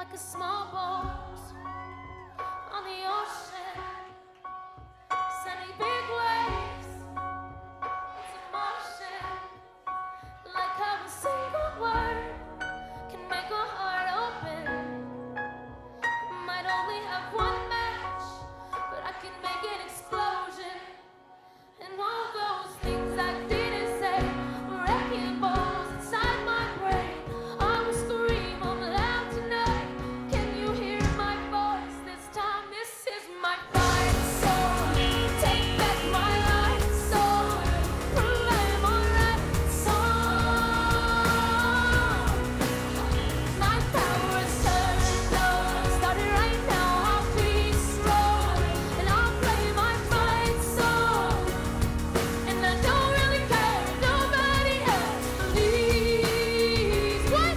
like a small boat on the ocean, sending big waves into motion, like how a single word can make a heart open. Might only have one match, but I can make an explosion. And all those things I didn't say were wrecking balls inside my brain. I will scream out loud tonight. Can you hear my voice this time? This is my fight song. Take back my life song. Prove I'm alright song. My power's turned on. Started right now. I'll be strong, and I'll play my fight song. And I don't really care if nobody else believes. What?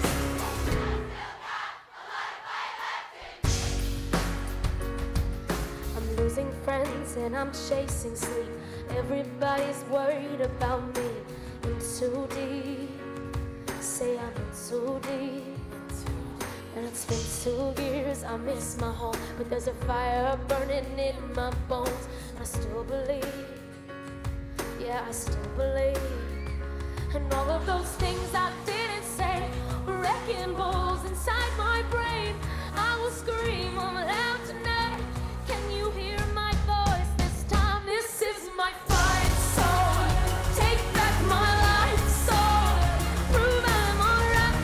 I'm losing friends and I'm chasing sleep. Everybody's worried about me. In too deep. Say I'm in too deep. And it's been 2 years, I miss my home, but there's a fire burning in my bones. I still believe. Yeah, I still believe. And all of those things I didn't say were wrecking balls inside my brain. I will scream loud tonight. Can you hear my voice this time? This is my fight song. Take back my life song. Prove I'm alright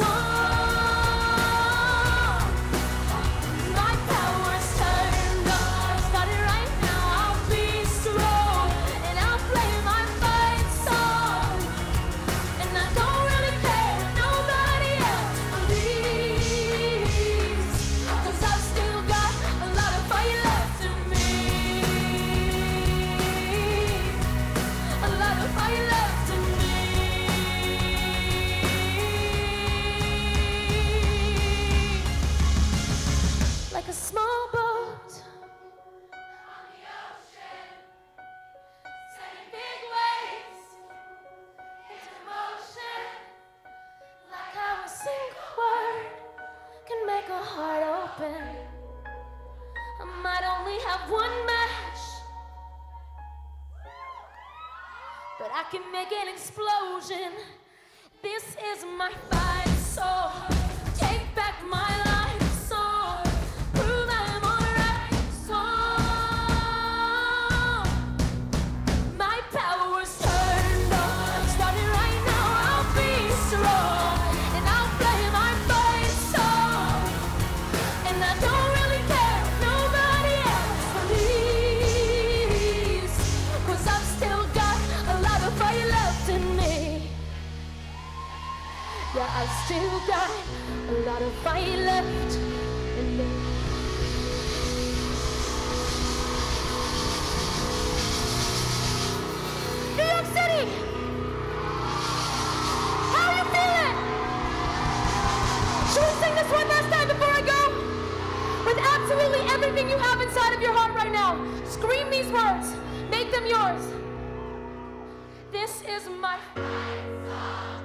song. My power's turned on. Started right now. I'll be strong, and I'll play my fight song. And I don't really care if nobody else believes, 'cause I've still got a lot of fire left in me. A lot of fire left in me. Like a small boat on the ocean, sending big waves into motion, like how a single word can make a heart open. I might only have one match, but I can make an explosion. This is my fight song. Take back my life song. Prove I'm alright song. My power's turned on. Started right now. I'll be strong, and I'll play my fight song. And I don't really care if nobody else believes, 'cause I've still got a lot of fire left in me. Yeah, I've still got a lot of fire left in me. New York City! How are you feeling? Should we sing this one last time before I go? With absolutely everything you have inside of your heart right now. Scream these words. Make them yours. This is my fight song.